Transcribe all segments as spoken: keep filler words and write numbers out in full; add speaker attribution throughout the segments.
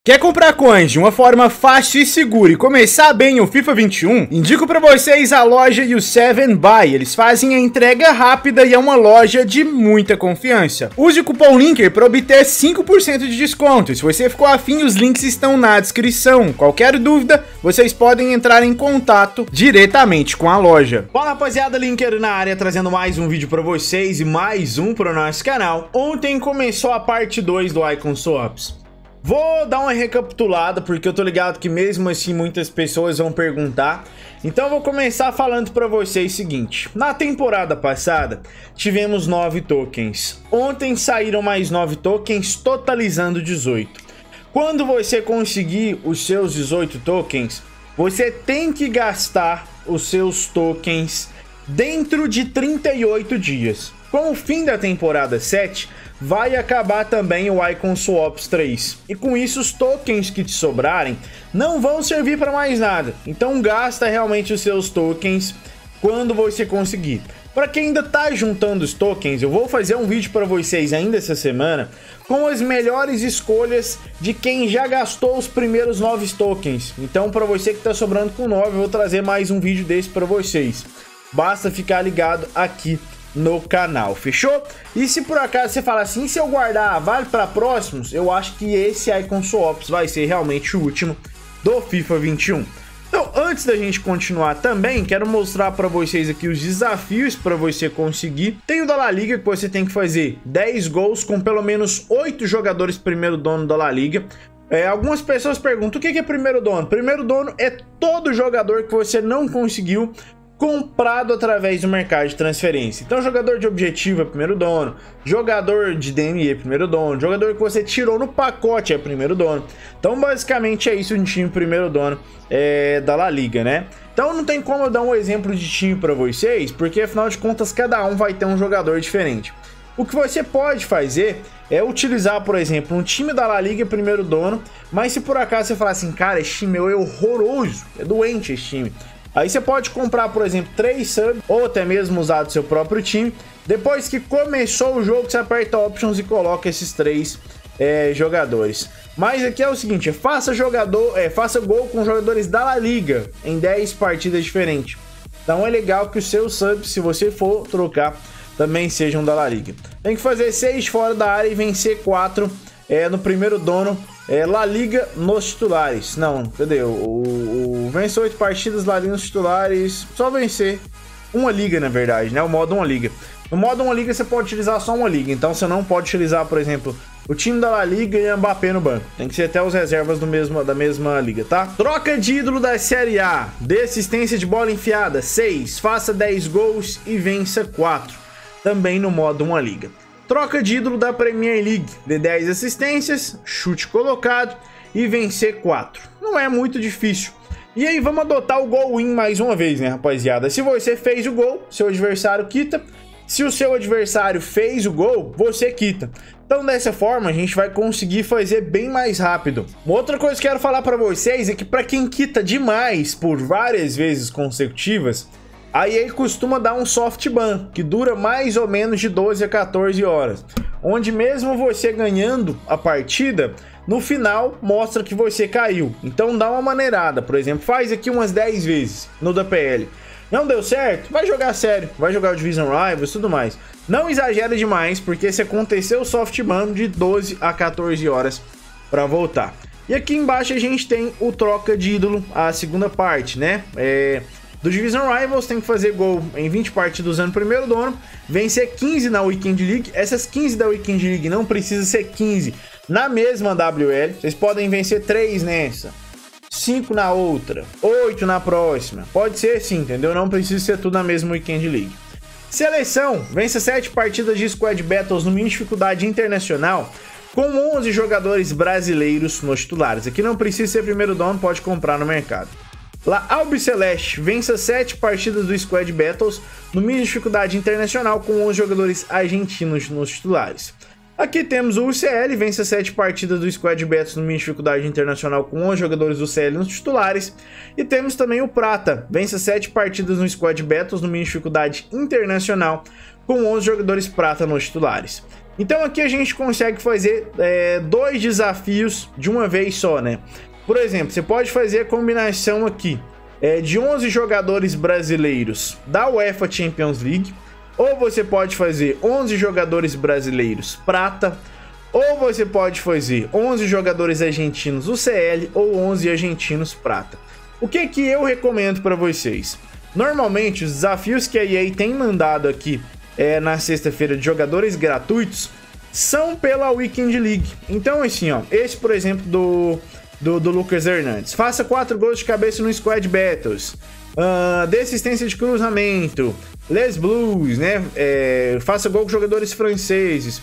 Speaker 1: Quer comprar coins de uma forma fácil e segura e começar bem o FIFA vinte e um? Indico para vocês a loja U sete Buy. Eles fazem a entrega rápida e é uma loja de muita confiança. Use o cupom LINKER para obter cinco por cento de desconto. Se você ficou afim, os links estão na descrição. Qualquer dúvida, vocês podem entrar em contato diretamente com a loja. Fala rapaziada, LINKER na área, trazendo mais um vídeo para vocês e mais um para o nosso canal. Ontem começou a parte dois do Icon Swaps. Vou dar uma recapitulada, porque eu tô ligado que mesmo assim muitas pessoas vão perguntar. Então eu vou começar falando pra vocês o seguinte. Na temporada passada, tivemos nove tokens. Ontem saíram mais nove tokens, totalizando dezoito. Quando você conseguir os seus dezoito tokens, você tem que gastar os seus tokens dentro de trinta e oito dias. Com o fim da temporada sete, vai acabar também o Icon Swaps três. E com isso, os tokens que te sobrarem não vão servir para mais nada. Então gasta realmente os seus tokens quando você conseguir. Para quem ainda tá juntando os tokens, eu vou fazer um vídeo para vocês ainda essa semana com as melhores escolhas de quem já gastou os primeiros nove tokens. Então para você que tá sobrando com nove, eu vou trazer mais um vídeo desse para vocês. Basta ficar ligado aqui no canal, fechou? E se por acaso você fala assim, se eu guardar vale para próximos, eu acho que esse Icon Swaps vai ser realmente o último do FIFA vinte e um. Então, antes da gente continuar também, quero mostrar para vocês aqui os desafios para você conseguir. Tem o da La Liga, que você tem que fazer dez gols com pelo menos oito jogadores primeiro dono da La Liga. É, algumas pessoas perguntam, o que é primeiro dono? Primeiro dono é todo jogador que você não conseguiu comprado através do mercado de transferência. Então, jogador de objetivo é primeiro dono, jogador de D M E é primeiro dono, jogador que você tirou no pacote é primeiro dono. Então, basicamente é isso, um time primeiro dono é, da La Liga, né? Então, não tem como eu dar um exemplo de time para vocês, porque afinal de contas, cada um vai ter um jogador diferente. O que você pode fazer é utilizar, por exemplo, um time da La Liga primeiro dono, mas se por acaso você falar assim, cara, esse time é horroroso, é doente esse time. Aí você pode comprar, por exemplo, três subs, ou até mesmo usar do seu próprio time. Depois que começou o jogo, você aperta Options e coloca esses três é, jogadores. Mas aqui é o seguinte, faça, jogador, é, faça gol com jogadores da La Liga em dez partidas diferentes. Então é legal que os seus subs, se você for trocar, também sejam da La Liga. Tem que fazer seis fora da área e vencer quatro é, no primeiro dono. É, La Liga nos titulares. Não, cadê? O, o, o vencer oito partidas, La Liga nos titulares. Só vencer uma liga, na verdade, né? O modo uma liga. No modo uma liga, você pode utilizar só uma liga. Então, você não pode utilizar, por exemplo, o time da La Liga e Mbappé no banco. Tem que ser até os reservas do mesmo, da mesma liga, tá? Troca de ídolo da Série A. Dê assistência de bola enfiada, seis. Faça dez gols e vença quatro. Também no modo uma liga. Troca de ídolo da Premier League, dê dez assistências, chute colocado e vencer quatro. Não é muito difícil. E aí vamos adotar o goal win mais uma vez, né, rapaziada? Se você fez o gol, seu adversário quita. Se o seu adversário fez o gol, você quita. Então dessa forma a gente vai conseguir fazer bem mais rápido. Uma outra coisa que eu quero falar para vocês é que para quem quita demais por várias vezes consecutivas, a E A costuma dar um soft ban, que dura mais ou menos de doze a quatorze horas. Onde mesmo você ganhando a partida, no final mostra que você caiu. Então dá uma maneirada, por exemplo, faz aqui umas dez vezes no da P L. Não deu certo? Vai jogar sério, vai jogar o Division Rivals e tudo mais. Não exagera demais, porque se acontecer o soft ban de doze a quatorze horas para voltar. E aqui embaixo a gente tem o troca de ídolo, a segunda parte, né? É... Do Division Rivals tem que fazer gol em vinte partidas usando o primeiro dono, vencer quinze na Weekend League. Essas quinze da Weekend League não precisa ser quinze na mesma W L. Vocês podem vencer três nessa, cinco na outra, oito na próxima. Pode ser sim, entendeu? Não precisa ser tudo na mesma Weekend League. Seleção, vença sete partidas de Squad Battles no mini dificuldade internacional com onze jogadores brasileiros nos titulares. Aqui não precisa ser primeiro dono, pode comprar no mercado. La Albi Celeste, vença sete partidas do Squad Battles no mini dificuldade internacional com onze jogadores argentinos nos titulares. Aqui temos o U C L, vença sete partidas do Squad Battles no mini dificuldade internacional com onze jogadores do C L nos titulares. E temos também o Prata, vença sete partidas no Squad Battles no mini dificuldade internacional com onze jogadores prata nos titulares. Então aqui a gente consegue fazer é, dois desafios de uma vez só, né? Por exemplo, você pode fazer a combinação aqui é, de onze jogadores brasileiros da UEFA Champions League, ou você pode fazer onze jogadores brasileiros prata, ou você pode fazer onze jogadores argentinos U C L ou onze argentinos prata. O que que eu recomendo para vocês? Normalmente os desafios que a E A tem mandado aqui é, na sexta-feira de jogadores gratuitos são pela Weekend League. Então assim, ó, esse por exemplo do, do, do Lucas Hernandes, faça quatro gols de cabeça no Squad Battles, uh, dê assistência de cruzamento, Les Blues, né? É, faça gol com jogadores franceses,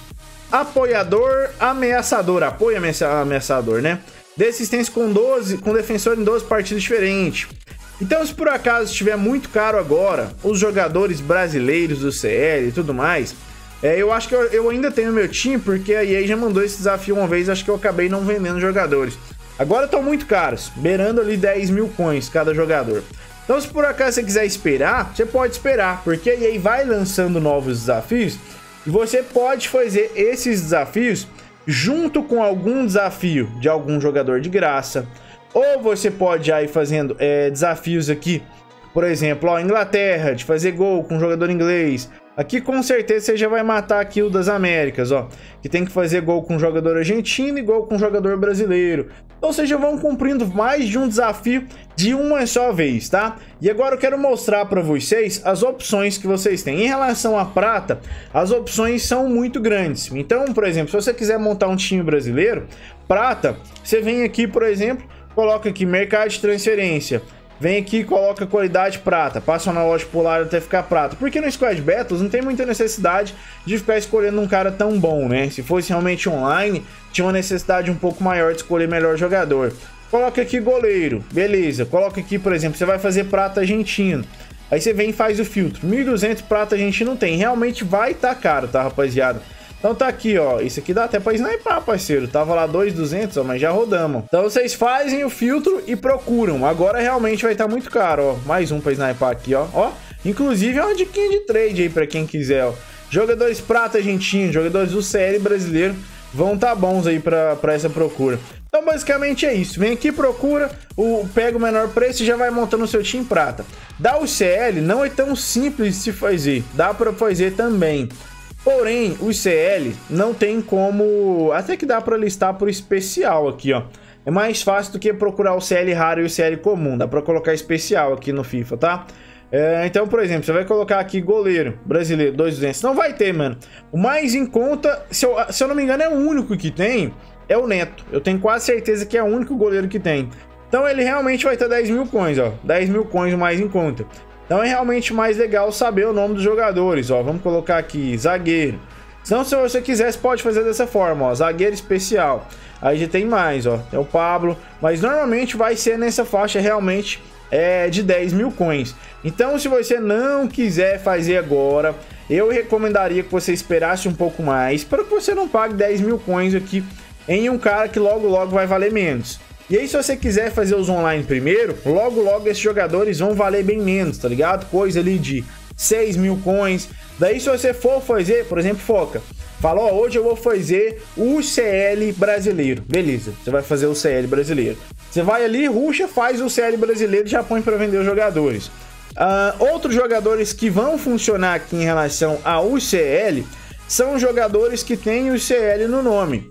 Speaker 1: apoiador ameaçador, apoio ameaçador, né? Dê assistência com doze, com defensor em doze partidas diferentes. Então, se por acaso estiver muito caro agora, os jogadores brasileiros do C L e tudo mais, é, eu acho que eu, eu ainda tenho meu time, porque a E A já mandou esse desafio uma vez, acho que eu acabei não vendendo jogadores. Agora estão muito caros, beirando ali dez mil coins cada jogador. Então, se por acaso você quiser esperar, você pode esperar, porque a E A vai lançando novos desafios e você pode fazer esses desafios junto com algum desafio de algum jogador de graça. Ou você pode já ir fazendo é, desafios aqui, por exemplo, ó, Inglaterra, de fazer gol com um jogador inglês. Aqui com certeza você já vai matar aqui o das Américas, ó, que tem que fazer gol com um jogador argentino e gol com um jogador brasileiro. Ou seja, vão cumprindo mais de um desafio de uma só vez, tá? E agora eu quero mostrar para vocês as opções que vocês têm. Em relação à prata, as opções são muito grandes. Então, por exemplo, se você quiser montar um time brasileiro, prata, você vem aqui, por exemplo, coloca aqui mercado de transferência, vem aqui e coloca qualidade prata, passa na loja polar até ficar prata, porque no Squad Battles não tem muita necessidade de ficar escolhendo um cara tão bom, né? Se fosse realmente online, tinha uma necessidade um pouco maior de escolher melhor jogador. Coloca aqui goleiro, beleza, coloca aqui, por exemplo, você vai fazer prata argentino, aí você vem e faz o filtro, mil e duzentos prata argentino não tem, realmente vai estar tá caro, tá, rapaziada? Então tá aqui, ó, isso aqui dá até pra snipar, parceiro, tava lá dois mil e duzentos, ó, mas já rodamos. Então vocês fazem o filtro e procuram, agora realmente vai estar tá muito caro, ó, mais um pra snipar aqui, ó, ó, inclusive é uma diquinha de trade aí pra quem quiser, ó, jogadores prata argentino, jogadores do C L brasileiro, vão tá bons aí pra, pra essa procura. Então basicamente é isso, vem aqui, procura, o, pega o menor preço e já vai montando o seu time prata. Da U C L não é tão simples de se fazer, dá pra fazer também. Porém, o C L não tem como... Até que dá para listar por especial aqui, ó. É mais fácil do que procurar o C L raro e o C L comum. Dá para colocar especial aqui no FIFA, tá? É, então, por exemplo, você vai colocar aqui goleiro brasileiro, dois mil e duzentos. Não vai ter, mano. O mais em conta, se eu, se eu não me engano, é o único que tem, é o Neto. Eu tenho quase certeza que é o único goleiro que tem. Então ele realmente vai ter dez mil coins, ó. dez mil coins mais em conta. Então é realmente mais legal saber o nome dos jogadores, ó. Vamos colocar aqui, zagueiro. Então, se você quiser, você pode fazer dessa forma, ó. Zagueiro especial. Aí já tem mais, ó. Tem o Pablo. Mas normalmente vai ser nessa faixa realmente é, de dez mil coins. Então, se você não quiser fazer agora, eu recomendaria que você esperasse um pouco mais, para que você não pague dez mil coins aqui em um cara que logo logo vai valer menos. E aí, se você quiser fazer os online primeiro, logo logo esses jogadores vão valer bem menos, tá ligado? Coisa ali de seis mil coins. Daí, se você for fazer, por exemplo, foca. Fala, ó, hoje eu vou fazer o C L brasileiro. Beleza, você vai fazer o C L brasileiro. Você vai ali, ruxa, faz o C L brasileiro e já põe para vender os jogadores. Uh, outros jogadores que vão funcionar aqui em relação ao C L são jogadores que têm o C L no nome.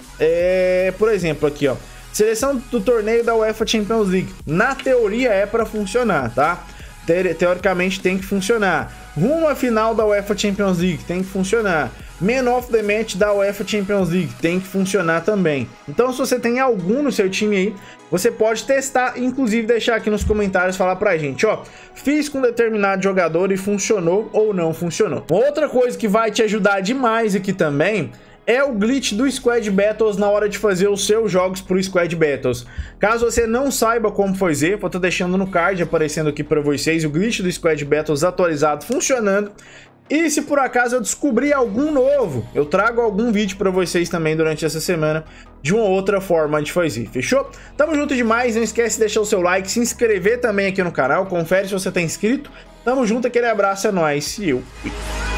Speaker 1: É, por exemplo, aqui, ó. Seleção do torneio da UEFA Champions League. Na teoria é para funcionar, tá? Te teoricamente tem que funcionar. Rumo à final da UEFA Champions League, tem que funcionar. Man of the Match da UEFA Champions League, tem que funcionar também. Então, se você tem algum no seu time aí, você pode testar, inclusive deixar aqui nos comentários, falar pra gente, ó, fiz com determinado jogador e funcionou ou não funcionou. Outra coisa que vai te ajudar demais aqui também é o glitch do Squad Battles na hora de fazer os seus jogos pro Squad Battles. Caso você não saiba como fazer, vou estar deixando no card aparecendo aqui para vocês o glitch do Squad Battles atualizado funcionando. E se por acaso eu descobrir algum novo, eu trago algum vídeo para vocês também durante essa semana de uma outra forma de fazer, fechou? Tamo junto demais, não esquece de deixar o seu like, se inscrever também aqui no canal, confere se você tá inscrito. Tamo junto, aquele abraço, é nóis e eu fui.